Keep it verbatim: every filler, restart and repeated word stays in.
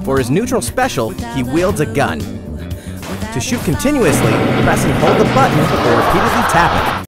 For his neutral special, he wields a gun. To shoot continuously, press and hold the button or repeatedly tap it.